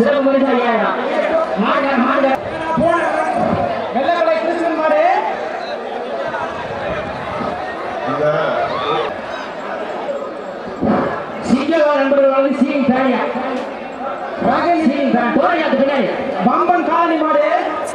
சிறப்பு பரிசு 5000. மாடு வெள்ளக்கலை கிருஷ்ணன் மாடு சிங்கவார் நண்பர்கள் வந்து சீங் தானியா ராகேஷ் சீங் தான் தோரையாத்து பின்னாடி பம்பன் காலனி மாடு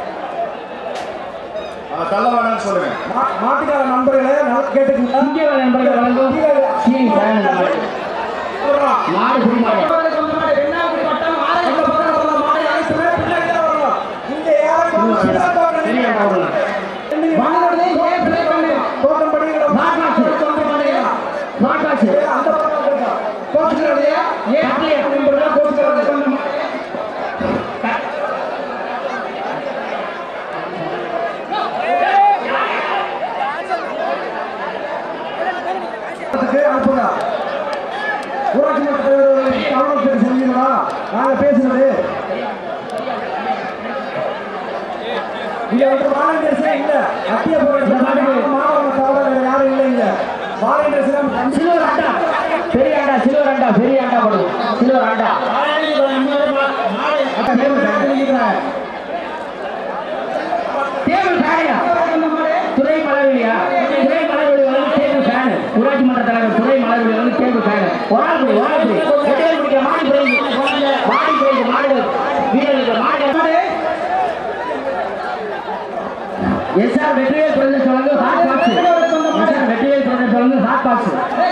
தள்ளவானு சொல்லுங்க. மாட்டுக்கார நண்பர்களே நல்லா கேட்டுக்கங்க. சிங்கவார் நண்பர்கள் வந்து சீங் தானியா மாடு புடி மாடு ரெண்டாவது பட்டம் ஆரம்ப பக்கத்துல மாடு அழைத்துமே பின்னாடி வரணும். இங்க யாரும் சரியா போடலாம். வாங்கறதே ஏ ப்ளே பண்ணு தோட்டம் படிக்கிற மாட்டாச்சு மாட்டாச்சு அந்த பக்கம் கோச்சுக்கிறதே ஏ ப்ளே நண்பர்கள் கோச்சுக்கிறது அனுப்புங்க. ஊராட்சி மன்ற தலைவர்கள் கவனத்துக்கு செஞ்சீங்களா? நாங்க பேசுறது இங்க வந்து வாலண்டியர்ஸே இல்ல. அத்திய மாணவர்கள் தவிர வேற யாரும் இல்லை. இங்க வாலண்டியர்ஸ் சில்வர் ஆண்டா பெரிய ஆண்டா சில்வர் ஆண்டா பெரிய ஆண்டா போடுங்க. சில்வர் ஆண்டா டேபிள் ஃபேனியா துறை மலர்வியா துறை மலர்விழி வந்து டேபிள் ஃபேன் ஊராட்சி மன்ற தலைவர் துறை மலர்விழி வந்து டேபிள் ஃபேன் ஒராள் புடி வெட்டியல் பிடிக்க மாடி பிரைஸ் மாடு வீரர்கள் மாடு எஸ்ஆர் வெற்றிவேல் பிறந்த சொல்லுங்க ஹாட் பாக்ஸ் எஸ்ஆர் வெற்றிவேல் பிறந்த சொல்லுங்க ஹாட் பாக்ஸ்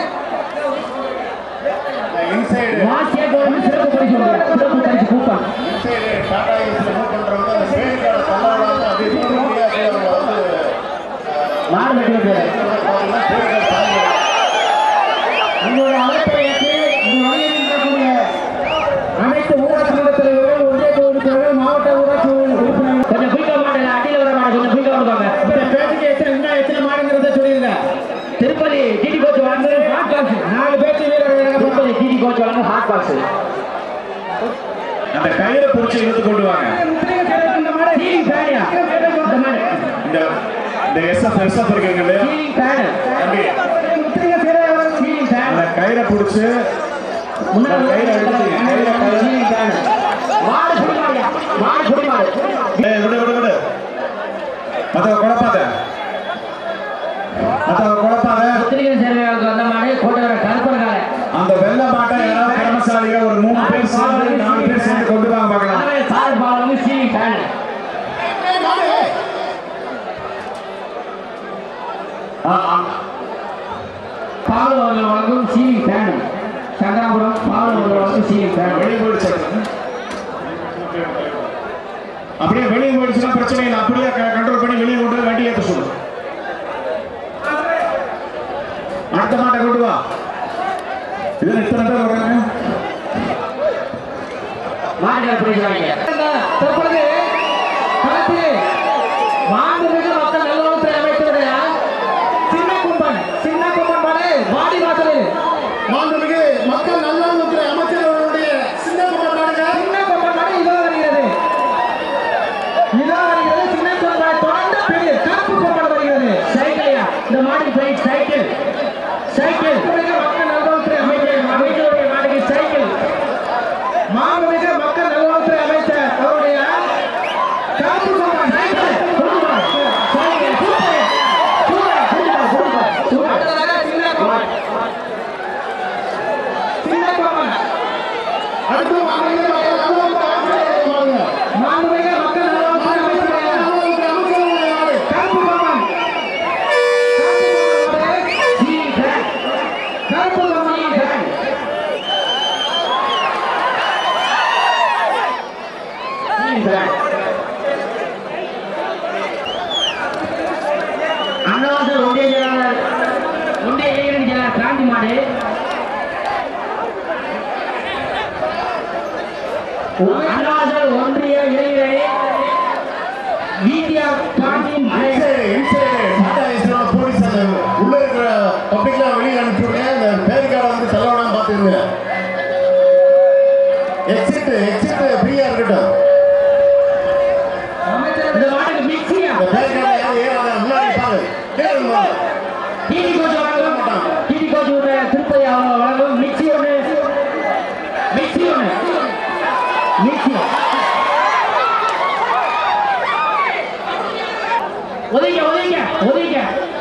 இன்சைடு வாசியா கவர்மெண்ட் சிறப்பு பரிசு coupon inside Tata AC move பண்றவங்க அந்த பேருக்கான தள்ளவானு அப்படியே தூக்கியா வந்து மாடு வெற்றிவேல் உங்களுடைய அமைப்பை ஏற்று இந்த வழியில் அனைத்து ஊராட்சி மன்ற தலைவர்கள் ஒன்றிய குழுவினர்கள் மாவட்ட ஊராட்சி உறுப்பினர்கள் கொஞ்சம் குயிக்கா மாடல அடியில் வர மாடு கொஞ்சம் குயிக்கா வருவாங்க. இந்த பேச்சுக்கு எத்தனை மாடுங்கிறத சொல்லிடுங்க. திருப்பதி டிடி கோச் வாங்க ஹாட் பாக்ஸ் 4 பேச்சு வீரர்கள் திருப்பதி டிடி கோச் வாங்க ஹாட் பாக்ஸ் அந்த கயிறை புடிச்சு இழுத்து கொண்டு வாங்க. இந்த மாடு ஹீலிங் ஃபேனியா இந்த மாடு இந்த எஸ்எஃப் இருக்கீங்க இல்லையா ஹீலிங் ஃபேன் தம்பி முத்திரிகை சேர ஹீலிங் ஃபேன் அந்த கயிறை புடிச்சு முன்னாடி கயிறை எடுத்து ஹீலிங் ஃபேன் மாடு புடி மாடியா மாடு புடி மாடு ஏய் விடு மத்த குழப்பாத முத்திரிகை சேரர்களுக்கு வந்த மாடு கோட்டவர கருப்பர்கால அந்த வெள்ள மாட்டை யாராவது திறமசாலிகள் ஒரு 3 பேர் சேர்ந்து 4 பேர் சேர்ந்து கொண்டு வாங்க பார்க்கலாம். சார் பாலங்க ஹீலிங் ஃபேன் பால் அவர்கள் வழங்கும் சீலிங் ஃபேன் சங்கராபுரம் பால் அவர்கள் வழங்கும் சீலிங் ஃபேன் வெளியே போயிடுச்சு அப்படியே வெளியே போயிடுச்சுன்னா பிரச்சனை இல்லை. அப்படியே கண்ட்ரோல் பண்ணி வெளியே கொண்டு வண்டி ஏற்ற சொல்லு. அடுத்த மாட்டை கொண்டு வா. இதுல இத்தனை பேர் வர்றாங்க. மாடுகள் பிடிக்கிறாங்க. தற்பொழுது களத்திலே மாண்புமிகு மக்கள் நல்வாழ்வுத்துறை அமைச்சருடைய சின்ன கும்பன் பாடு வாடி வாசலில் மாண்புமிகு மக்கள் நல்வாழ்வுத்துறை அமைச்சர்களுடைய சின்ன கும்பன் பாடு இதோ வருகிறது. சின்ன கும்பன் தொடர்ந்து பெரிய கருப்பு கும்பன் வருகிறது. சைக்கிளையா இந்த மாடுக்கு பிரைஸ் சைக்கிள் மக்கள் நல்வாழ்வுத்துறை அமைச்சருடைய மாடுக்கு சைக்கிள் மாண்புமிகு மக்கள் நல்வாழ்வுத்துறை அமைச்சர் அவருடைய கருப்பு கும்பன் சைக்கிள் அண்ணாவாசல் ஒன்றிய இளைஞரணி செயலாளர் கிராந்தி மாடு அண்ணாவாசல் ஒன்றிய இளைஞரணி வீட்டியா கிராந்தி போலீஸ் உள்ள இருக்கிற பப்ளிக்லாம் வெளியே அனுப்பிச்சுடுங்க. இந்த பேருக்கார வந்து செலவனா பார்த்துருங்க. எக்ஸிட் ஃப்ரீயா இருக்கட்டும். இந்த மாட்டுக்கு மிக்சியா இந்த பேருக்கார யாரும் ஏறாத முன்னாடி பாரு. கேளுங்க. டிடி கோச் வழங்கும் டிடி கோச் திருப்பதி அவங்க வழங்கும் மிக்சி ஒன்று மிக்சி ஒதுங்க ஒதுங்க ஒதுங்க ஒதுங்க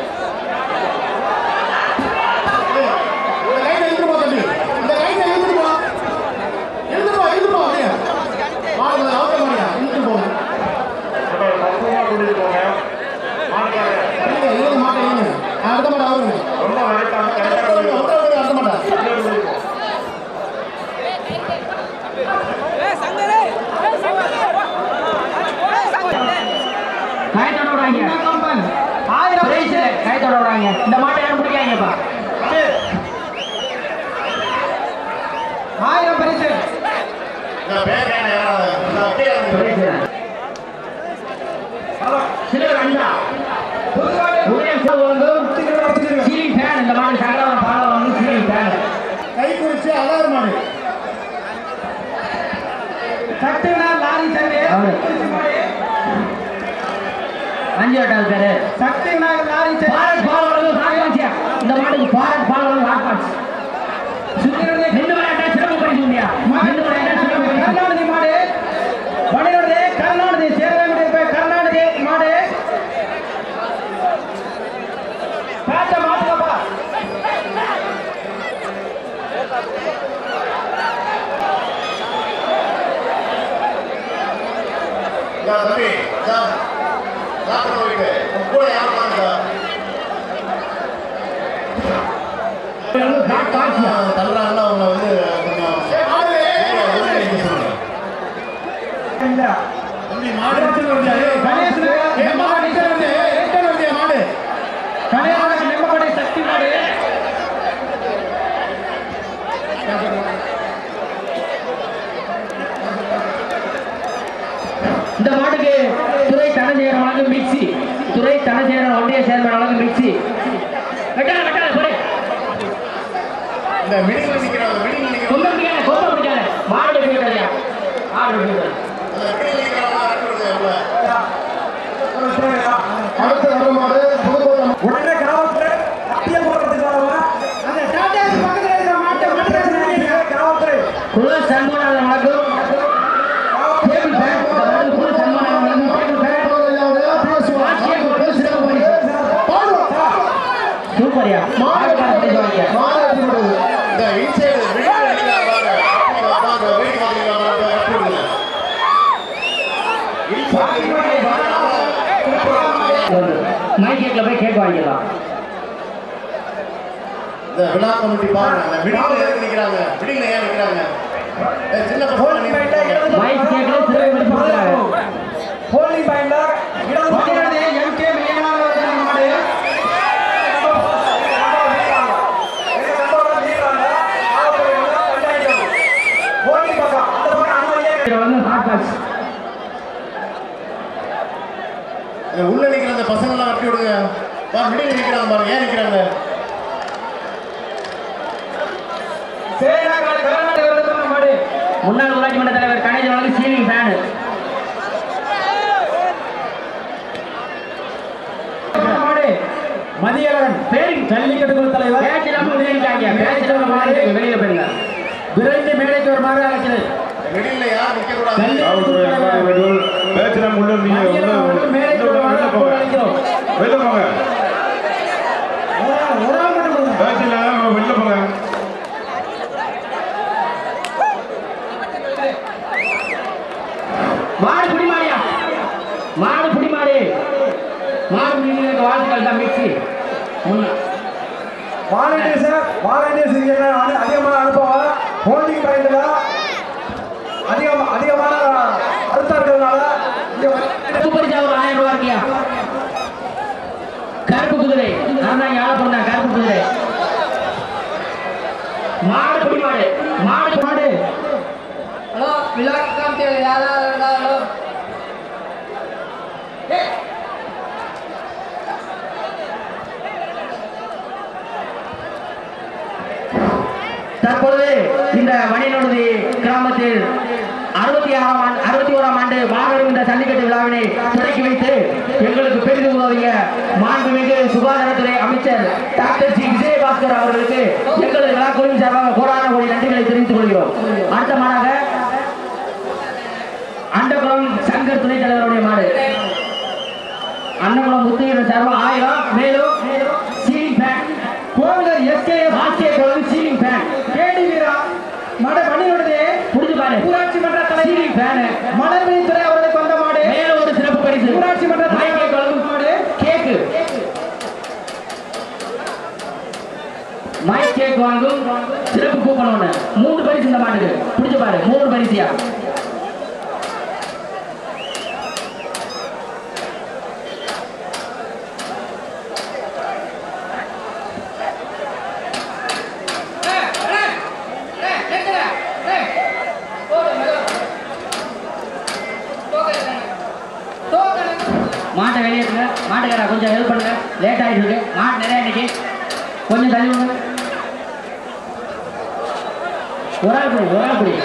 கைத்தோட விடாங்க இந்த மாட்டை யாரும் பிடிக்காங்கப்பா 1000 பரிசு சிலர் அண்ணா சீலிங் ஃபேன் இந்த மாதிரி சகலம் பாலம் வந்து சீலிங் ஃபேன் கை குறிச்சு அலாறு மாடு சட்டுனா லாரி சண்டே 5 வட்டால் பேரு சட்டுனா லாரி சண்டே பாரத் பால் வளர்ந்து சாகாச்சியா இந்த மாட்டுக்கு பாரத் பால் வளர்ந்து ஆட்பாச்சு சுத்திரதே நின்று விளையாட்டா சிறப்பு பரிசு இல்லையா நின்று விளையாட்டா சிறப்பு பரிசு கர்நாடக மாடு வணிகரதே கர்நாடக சேரவேண்டிய கர்நாடக மாடு பாத்த மாட்டுக்கப்பா தம்பி கூட யாரும் தள்ளுறாங்கன்னா அவங்க வந்து தம்பி மாடு மாடு சக்தி மாடு இந்த மாட்டுக்கு துறை தனசேகரன் வழங்கும் மிக்சி துறை தனசேகரன் ஒன்றிய சேர்மன் வழங்கும் மிக்சி வெட்டாத வெட்டாத போடு இந்த மிடில் நிக்கிறாங்க மிடில் நிக்கிறாங்க கொம்ப பிடிக்காத கொம்ப பிடிக்காத மாடு பிடிக்காதயா ஆடு பிடிக்காத மிடில் நிக்கிறாங்க அடுத்து வர மாடு புதுக்கோட்டை உடனே காவல்துறை அத்திய போடுறதுக்கு வரவா அந்த டாடாக்கு பக்கத்துல இருக்கிற மாட்டை மாட்டுறாங்க காவல்துறை குல சண்முகநாதன் வழங்கும் டேபிள் ஃபேன் இந்த மாடு குல சண்முகநாதன் வழங்கும் டேபிள் ஃபேன் ஆட்சியர் ஒரு சிறப்பு பரிசு சூப்பர்யா மாடு கார பரிசு வாங்க மாடு எப்படி போடுது இந்த இன்சைடு மிடில் நிக்கிறாங்க பாருங்க வெயிட் பண்ணுங்க மைக்கேட்ல போய் கேட்க வாங்கிடலாம் இந்த விழா கமிட்டி பாருங்க மிடில் நிக்கிறாங்க மிடில் ஏன் நிக்கிறாங்க சின்ன பசங்க மைக் கேட்கல சிறப்பு பரிசு கொடுக்குறாங்க ஹோலி பாயிண்ட்ல இடம் வணிகரதே எம்கே மேனான மாடு ஹோலி பக்கம் அந்த பக்கம் அனுமதியே இது வந்து ஹாட் பாக்ஸ் உள்ள நிக்கிற அந்த பசங்க எல்லாம் வெட்டி விடுங்க பாரு மிடில் நிக்கிறாங்க பாருங்க ஏன் நிக்கிறாங்க சேனா கர்நாடக விருதுமான மாடு முன்னாள் ஊராட்சி மன்ற தலைவர் கணேசன் வழங்கும் சீலிங் ஃபேன் மாடு மதியழகன் பேரி ஜல்லிக்கட்டு குழு தலைவர் பேச்சிடாம வெளியிட்டாங்க பேச்சிடாம மாடு வெளியில போயிருங்க விரைந்து மேடைக்கு ஒரு மாறு அழைக்கிறது மிடில் யார் நிக்க கூடாது ஜல்லிக்கட்டு குழு தலைவர் பேச்சிடம் உள்ள நீங்க மதியழகன் மேடைக்கு ஒரு மாறு அழைக்கிறோம் வெளில போங்க ஒரு ஆள் மட்டும் கொடுங்க. பேச்சில வெளில போங்க மாடு புடி மாடியா மாடு புடி மாடு மாடு புடி வாழ்த்துக்கள் தான் மிக்சி முன்ன வாலண்டியர்ஸ் இங்க அதிகமாக அனுப்பவா ஹோல்டிங் பாயிண்ட்ல அதிகமான அழுத்தம் இருக்கிறதுனால சூப்பர் ஜாவ் 1000 ரூபாய் இருக்கியா கருப்பு குதிரை நான் தான் யாரை பண்ணேன் கருப்பு குதிரை மாடு புடி மாடு மாடு மாடு ஹலோ விழா காமிச்சு யாராவது ஹலோ தற்பொழுது இந்த மணிநொடி கிராமத்தில் 61ஆம் ஆண்டு மாபெரும் இந்த ஜல்லிக்கட்டு விழாவினை தொடக்கி வைத்து எங்களுக்கு பெரிதும் உதவிய மாண்புமிகு சுகாதாரத்துறை அமைச்சர் டாக்டர் ஜி விஜயபாஸ்கர் அவர்களுக்கு எங்களது விழா குழுவின் சார்பாக கோடான கோடி நன்றிகளை தெரிவித்துக் கொள்கிறோம். அடுத்த மாடாக அன்னகுளம் முத்துகிற சார்பா 1000. மேலும் சீலிங் ஃபேன் கோவிலர் எஸ்கேஎஸ் ஆசிய குழந்தை சீலிங் ஃபேன் கேடி வீரா மட பண்ணியுள்ளது புரிஞ்சு பாரு. ஊராட்சி மன்ற தலைவர் சீலிங் ஃபேன் மலர்விழித்துறை அவர்களுக்கு வந்த மாடு. மேலும் ஒரு சிறப்பு பரிசு ஊராட்சி மன்ற மைக்கேல் குழந்தை மாடு கேக்கு மைக் கேக் வாங்கும் சிறப்பு கூப்பன் ஒண்ணு 3 பரிசு இந்த மாட்டுக்கு புடிச்சு பாரு 3 பரிசியா மாட்டை வெளியேற்றுங்க மாட்டுக்காரா கொஞ்சம் ஹெல்ப் பண்ணுங்க லேட் ஆகிட்டு இருக்கு மாட்டு நிறைய இன்னைக்கு கொஞ்சம் தள்ளி விடுங்க ஒரு ஆள் புடி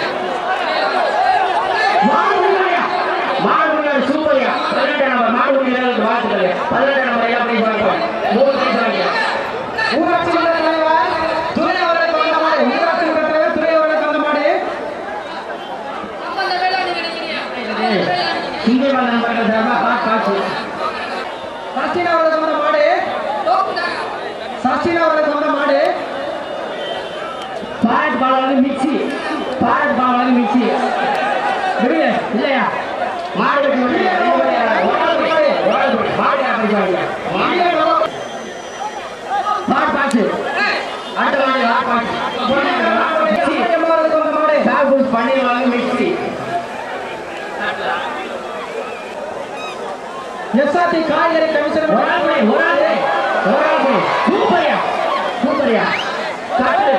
மாடு முடியாது சூப்பரியா 18 நம்பர் மாடு முடியாது வாழ்த்துக்கள் 18 நம்பர் ஐயா பிரைஸ் வாங்கிக்கோங்க 3 பிரைஸ் வாங்கிக்கோங்க ஊராட்சி மன்ற தலைவர் துறை அவர்களுக்கு வந்த மாடு. ஊராட்சி மன்ற தலைவர் துறை அவர்களுக்கு வந்த மாடு. சிங்கை மலை நம்பர்கள் சார்பா ஹாட் காட்சி சச்சின் அவர்களுக்கு வந்த மாடு. சச்சின் அவர்களுக்கு வந்த மாடு. பாரட் பால் வந்து மிக்சி விடுங்க இல்லையா மாடு கட்டி விடுங்க ஹாட் காட்சி அடுத்த மாடு ஹாட் காட்சி அவர்களுக்கு வந்த மாடு. சாகுஸ் பன்னீர் வாங்க மிக்சி எஸ்ஆர்டி காய்கறி கமிஷனர் ஒரு ஆள் சூப்பரியா கட்டு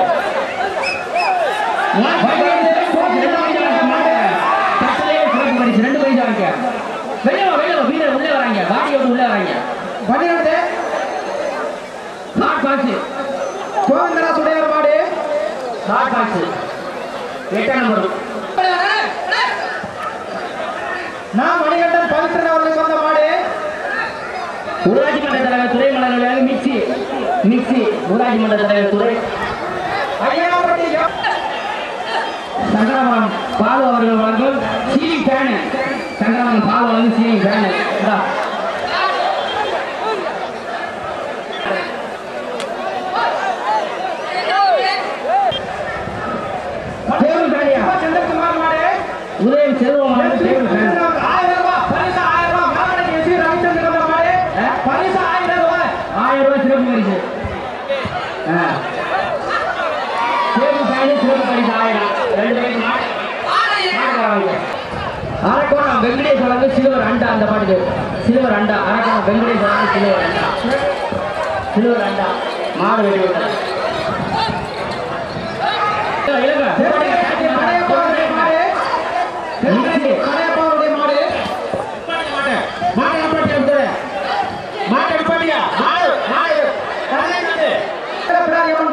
வெளியே வீரர் உள்ளே வராங்க பாடியோடு உள்ளே வராங்க 12 ஹாட் காட்சி கோவிந்தராஜ் உடையார் மாடு. ஹாட் காட்சி 8 நம்பர் நான் மணிகண்டன் பவித்ரன் அவர்களுக்கு வந்த மாடு. ஊராட்சி மன்ற தலைவர் துறை மலர்கள் மிக்சி ஊராட்சி மன்ற தலைவர் துறை ஐயாவட்டி சங்கரமரம் பாலு அவர்கள் வழங்கும் சீலிங் ஃபேனு சங்கரமரம் பாலு வழங்கும் சீலிங் ஃபேனு செந்தில்குமார் மாடு. உதயம் செல்வம் வழங்கும் டேபிள் ஃபேன் 1000 ரூபாய் பரிசு 1000 ரூபாய் மாவட்ட எஸ்வி ரவிச்சந்திரன் வந்த மாடு. பரிசு 1000 ரூபாய். 1000 ரூபாய் சிறப்பு பரிசு டேபிள் ஃபேனு சிறப்பு பரிசு 1000 2 பேருக்கு அரக்கோணம் வெங்கடேஷ் வழங்கு சில்வர் அண்டா அந்த பாட்டுக்கு சில்வர் அண்டா அரக்கோணம் வெங்கடேஷ் வழங்கு சில்வர் அண்டா மாடு வெட்டி விட்டார் கடையப்பாவுடைய மாடு. கடையப்பாவுடைய மாடு. பிடாரியம்மன்